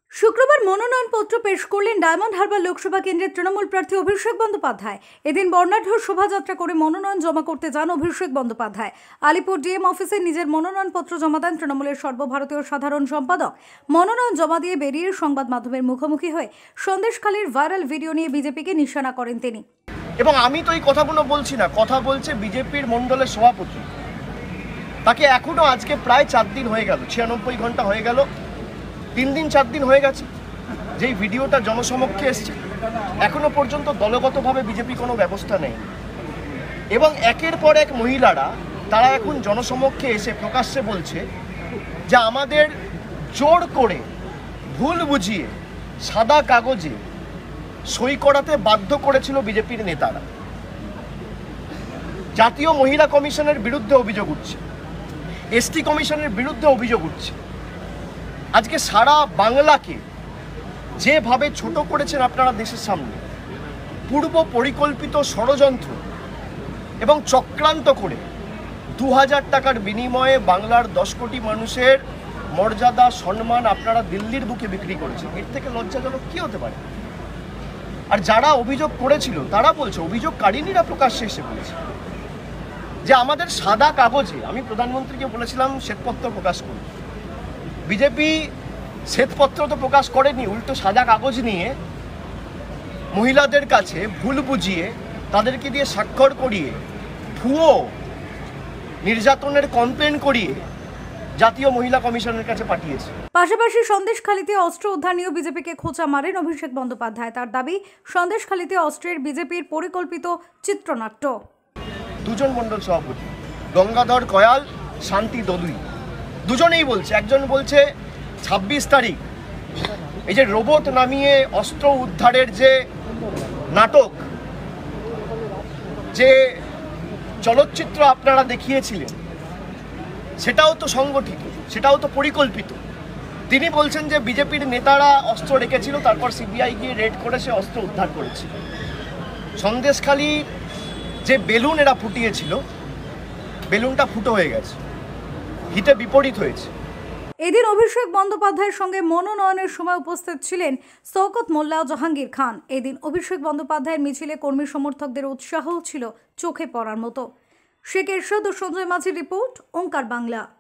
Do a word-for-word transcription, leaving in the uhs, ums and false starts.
শুক্রবার মনোনয়নপত্র পেশ করলেন ডায়মন্ড হারবার লোকসভা কেন্দ্রের তৃণমূল প্রার্থী অভিষেক বন্দ্যোপাধ্যায়। এদিন বর্ণাঢ্য শোভাযাত্রা করে মনোনয়ন জমা করতে যান অভিষেক বন্দ্যোপাধ্যায়। আলিপুর ডিএম অফিসে নিজের মনোনয়নপত্র জমা দেন তৃণমূলের সর্বভারতীয় সাধারণ সম্পাদক। মনোনয়ন জমা দিয়ে বেরিয়ে সংবাদ মাধ্যমের মুখোমুখি হয়ে সন্দেশখালীর ভাইরাল ভিডিও নিয়ে বিজেপিকে নিশানা করেন তিনি। এবং আমি তো এই কথাগুলো বলছি না, কথা বলছে বিজেপির মণ্ডলের সভাপতি। তাকে এখনো আজকে প্রায় চার দিন হয়ে গেল, ছিয়ানব্বই ঘন্টা হয়ে গেল, তিন দিন চার দিন হয়ে গেছে যেই ভিডিওটা জনসমক্ষে এসছে। এখনো পর্যন্ত দলগতভাবে বিজেপি কোনো ব্যবস্থা নেই এবং একের পর এক মহিলারা তারা এখন জনসমক্ষে এসে প্রকাশ্যে বলছে যে আমাদের জোর করে ভুল বুঝিয়ে সাদা কাগজে সই করাতে বাধ্য করেছিল বিজেপির নেতারা। জাতীয় মহিলা কমিশনের বিরুদ্ধে অভিযোগ উঠছে, এসটি কমিশনের বিরুদ্ধে অভিযোগ উঠছে। আজকে সারা বাংলাকে যেভাবে ছোট করেছেন আপনারা দেশের সামনে, পূর্ব পরিকল্পিত ষড়যন্ত্র এবং চক্রান্ত করে দু হাজার টাকার বিনিময়ে বাংলার দশ কোটি মানুষের মর্যাদা সম্মান আপনারা দিল্লির বুকে বিক্রি করেছেন। এর থেকে লজ্জাজনক কি হতে পারে? আর যারা অভিযোগ করেছিল তারা বলছে, অভিযোগকারিনীরা প্রকাশ্যে এসে বলেছে যে আমাদের সাদা কাগজে, আমি প্রধানমন্ত্রীকে বলেছিলাম শ্বেতপত্র প্রকাশ করুন। বিজেপি শ্বেতপত্র তো প্রকাশ করেনি, উল্টো সাদা কাগজ নিয়ে মহিলাদের কাছে ভুল বুঝিয়ে তাদেরকে দিয়ে স্বাক্ষর করিয়ে ভুয়ো নির্যাতনের কমপ্লেন করিয়ে জাতীয় মহিলা কমিশনের কাছে পাঠিয়েছে। পাশাপাশি সন্দেশখালীতে অস্ত্র উদ্ধার নিয়ে বিজেপিকে খোঁচা মারেন অভিষেক বন্দ্যোপাধ্যায়। তার দাবি, সন্দেশখালীতে অস্ত্রের বিজেপির পরিকল্পিত চিত্রনাট্য। দুজন মণ্ডল সভাপতি, গঙ্গাধর কয়াল, শান্তি দলুই, দুজনেই বলছে। একজন বলছে ছাব্বিশ তারিখ এই যে রোবট নামিয়ে অস্ত্র উদ্ধারের যে নাটক, যে চলচ্চিত্র আপনারা দেখিয়েছিলেন, সেটাও তো সংগঠিত, সেটাও তো পরিকল্পিত। তিনি বলছেন যে বিজেপির নেতারা অস্ত্র রেখেছিল, তারপর সিবিআই গিয়ে রেড করে সে অস্ত্র উদ্ধার করেছিল। সন্দেশখালী যে বেলুন এরা ফুটিয়েছিল, বেলুনটা ফুটো হয়ে গেছে, হিতে বিপরীত হয়েছে। এদিন অভিষেক বন্দ্যোপাধ্যায়ের সঙ্গে মনোনয়নের সময় উপস্থিত ছিলেন শওকত মোল্লা ও জাহাঙ্গীর খান। এদিন অভিষেক বন্দ্যোপাধ্যায়ের মিছিলে কর্মী সমর্থকদের উৎসাহ ছিল চোখে পড়ার মতো। শেখ এরশাদ ও সঞ্জয় মাঝির রিপোর্ট, ওঙ্কার বাংলা।